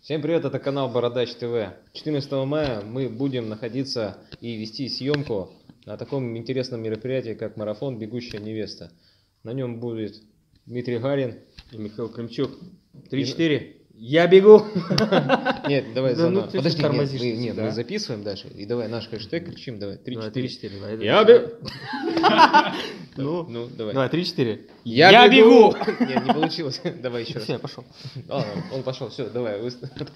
Всем привет, это канал Бородач ТВ. 14 мая мы будем находиться и вести съемку на таком интересном мероприятии, как марафон «Бегущая невеста». На нем будет Дмитрий Гарин и Михаил Кремчук. 3-4. Я бегу! Нет, давай Да, заново. ну ты Подожди, тормозишь, нет, да? мы записываем дальше. И давай наш хэштег кричим, давай. 3-4. 3-4. Я бегу! Ну, давай. давай, 3-4. Я бегу! Нет, не получилось. Давай еще раз. Все, я пошел. Ладно, он пошел. Все, давай.